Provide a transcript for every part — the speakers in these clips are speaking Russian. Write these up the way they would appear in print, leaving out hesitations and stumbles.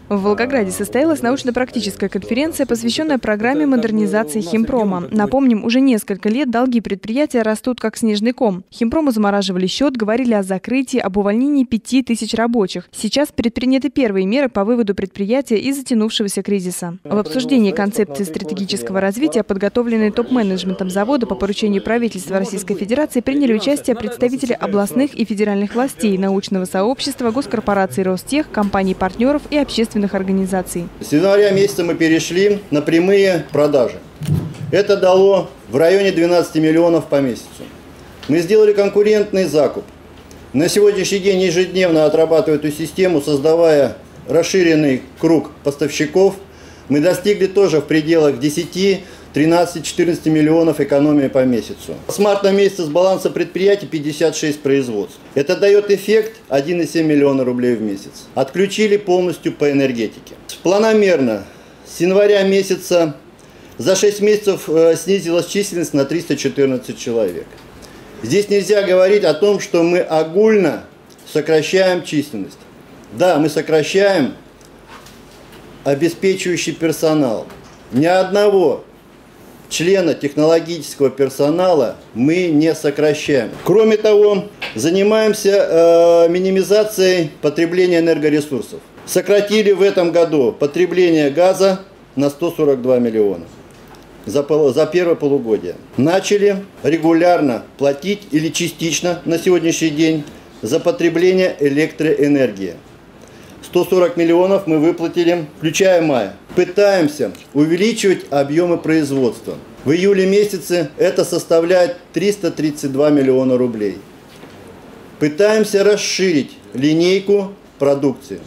В Волгограде состоялась научно-практическая конференция, посвященная программе модернизации химпрома. Напомним, уже несколько лет долги предприятия растут как снежный ком. Химпрому замораживали счет, говорили о закрытии, об увольнении 5000 рабочих. Сейчас предприняты первые меры по выводу предприятия из затянувшегося кризиса. В обсуждении концепции стратегического развития, подготовленной топ-менеджментом завода по поручению правительства Российской Федерации, приняли участие представители областных и федеральных властей, научного сообщества, госкорпораций Ростех, компаний-партнеров и общественных организаций. С января месяца мы перешли на прямые продажи. Это дало в районе 12 миллионов по месяцу. Мы сделали конкурентный закуп. На сегодняшний день ежедневно отрабатывая эту систему, создавая расширенный круг поставщиков, мы достигли тоже в пределах 10, 13, 14 миллионов экономии по месяцу. С марта месяца с баланса предприятий 56 производств. Это дает эффект 1,7 миллиона рублей в месяц. Отключили полностью по энергетике. Планомерно с января месяца за 6 месяцев снизилась численность на 314 человек. Здесь нельзя говорить о том, что мы огульно сокращаем численность. Да, мы сокращаем обеспечивающий персонал. Ни одного члена технологического персонала мы не сокращаем. Кроме того, занимаемся минимизацией потребления энергоресурсов. Сократили в этом году потребление газа на 142 миллиона за первое полугодие. Начали регулярно платить или частично на сегодняшний день за потребление электроэнергии. 140 миллионов мы выплатили, включая май. Пытаемся увеличивать объемы производства. В июле месяце это составляет 332 миллиона рублей. Пытаемся расширить линейку продукции.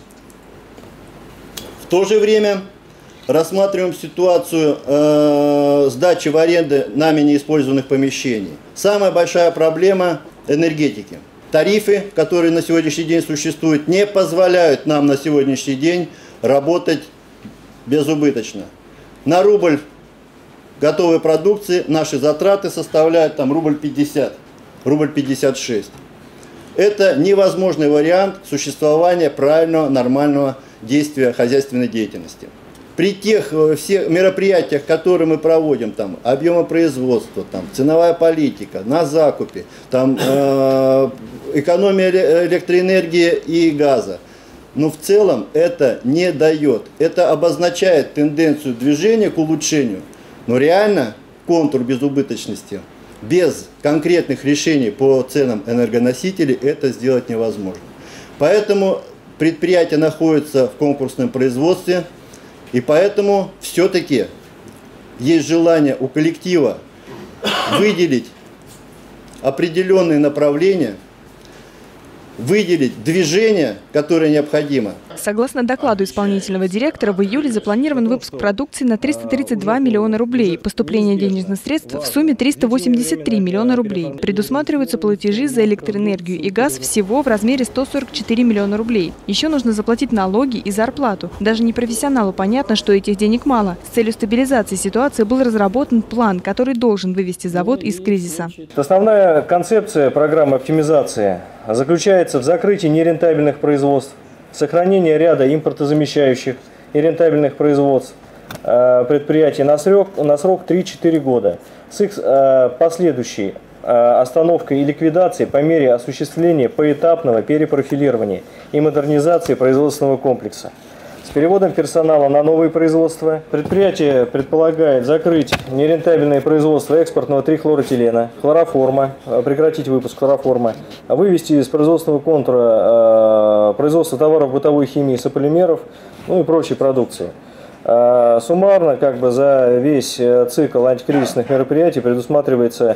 В то же время рассматриваем ситуацию сдачи в аренду нами неиспользованных помещений. Самая большая проблема энергетики. Тарифы, которые на сегодняшний день существуют, не позволяют нам на сегодняшний день работать безубыточно. На рубль готовой продукции наши затраты составляют там рубль 50, рубль 56. Это невозможный вариант существования правильного, нормального действия хозяйственной деятельности. При тех всех мероприятиях, которые мы проводим, там объемы производства, там ценовая политика, на закупе, там экономия электроэнергии и газа, но в целом это не дает. Это обозначает тенденцию движения к улучшению, но реально контур безубыточности без конкретных решений по ценам энергоносителей это сделать невозможно. Поэтому предприятие находится в конкурсном производстве. И поэтому все-таки есть желание у коллектива выделить определенные направления, выделить движение, которое необходимо. Согласно докладу исполнительного директора, в июле запланирован выпуск продукции на 332 миллиона рублей. Поступление денежных средств в сумме 383 миллиона рублей. Предусматриваются платежи за электроэнергию и газ всего в размере 144 миллиона рублей. Еще нужно заплатить налоги и зарплату. Даже непрофессионалу понятно, что этих денег мало. С целью стабилизации ситуации был разработан план, который должен вывести завод из кризиса. Основная концепция программы оптимизации заключается в закрытии нерентабельных производств, сохранение ряда импортозамещающих и рентабельных производств предприятий на срок 3-4 года с их последующей остановкой и ликвидацией по мере осуществления поэтапного перепрофилирования и модернизации производственного комплекса. С переводом персонала на новые производства предприятие предполагает закрыть нерентабельное производство экспортного трихлоротилена, хлороформа, прекратить выпуск хлороформа, вывести из производственного контура производство товаров бытовой химии, сополимеров, ну и прочей продукции. Суммарно за весь цикл антикризисных мероприятий предусматривается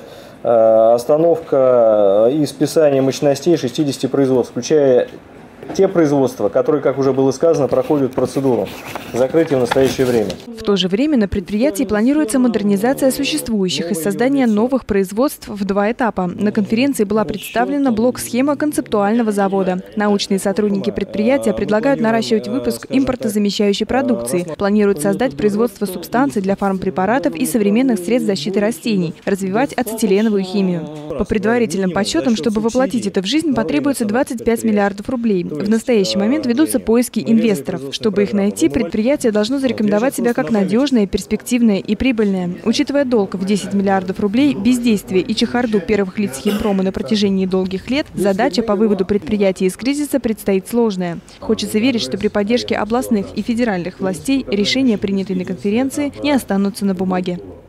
остановка и списание мощностей 60 производств, включая те производства, которые, как уже было сказано, проходят процедуру закрытия в настоящее время. В то же время на предприятии планируется модернизация существующих и создание новых производств в 2 этапа. На конференции была представлена блок-схема концептуального завода. Научные сотрудники предприятия предлагают наращивать выпуск импортозамещающей продукции. Планируют создать производство субстанций для фармпрепаратов и современных средств защиты растений, развивать ацетиленовую химию. По предварительным подсчетам, чтобы воплотить это в жизнь, потребуется 25 миллиардов рублей. В настоящий момент ведутся поиски инвесторов. Чтобы их найти, предприятие должно зарекомендовать себя как надежное, перспективное и прибыльное. Учитывая долг в 10 миллиардов рублей, бездействие и чехарду первых лиц Химпрома на протяжении долгих лет, задача по выводу предприятия из кризиса предстоит сложная. Хочется верить, что при поддержке областных и федеральных властей решения, принятые на конференции, не останутся на бумаге.